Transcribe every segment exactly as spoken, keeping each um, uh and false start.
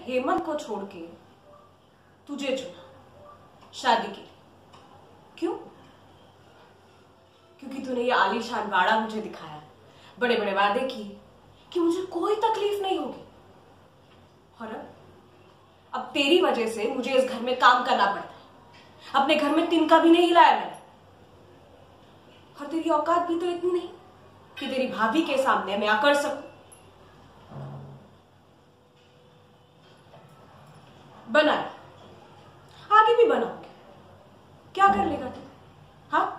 हेमंत को छोड़ के तुझे चुना शादी के लिए। क्यों? क्योंकि तूने ये आलीशान वाड़ा मुझे दिखाया, बड़े बड़े वादे किए कि मुझे कोई तकलीफ नहीं होगी, और अब अब तेरी वजह से मुझे इस घर में काम करना पड़ता है। अपने घर में तिनका भी नहीं हिलाया मैंने। और तेरी औकात भी तो इतनी नहीं कि तेरी भाभी के सामने मैं अकड़ सकूं। बना, आगे भी बनाओगे, क्या कर लेगा तू? हाँ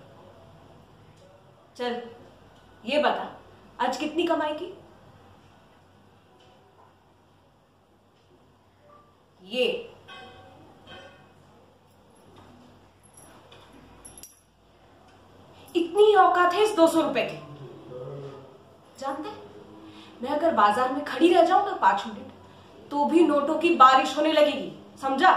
चल ये बता, आज कितनी कमाई की? ये इतनी औकात है इस दो सौ रुपए की? जानते हैं, मैं अगर बाजार में खड़ी रह जाऊं ना पांच मिनट तो भी नोटों की बारिश होने लगेगी, समझा?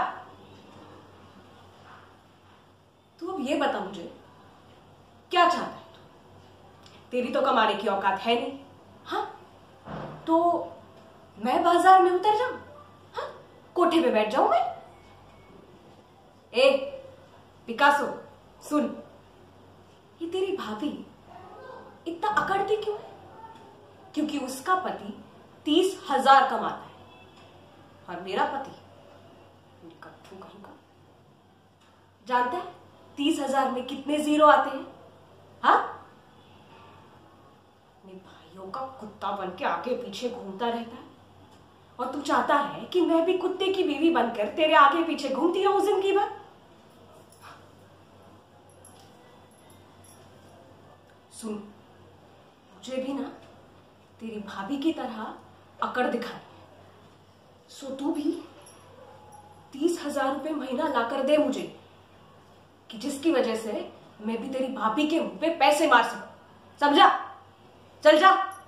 तू अब ये बता मुझे, क्या चाहता है तू? तेरी तो कमाने की औकात है नहीं। हाँ तो मैं बाजार में उतर जाऊं? हाँ कोठे पे बैठ जाऊं मैं? ए पिकासो सुन, ये तेरी भाभी इतना अकड़ती क्यों है? क्योंकि उसका पति तीस हजार कमाता है और मेरा पति कट्ठू कहीं का। जानता है तीस हजार में कितने जीरो आते हैं? हाँ अपने भाइयों का कुत्ता बन के आगे पीछे घूमता रहता है, और तू चाहता है कि मैं भी कुत्ते की बीवी बनकर तेरे आगे पीछे घूमती रहूं जिंदगी भर? सुन, मुझे भी ना तेरी भाभी की तरह अकड़ दिखानी है, सो तू भी तीस हजार रुपए महीना लाकर दे मुझे, कि जिसकी वजह से मैं भी तेरी भाभी के मुंह पे पैसे मार सकूं, समझा? चल जा।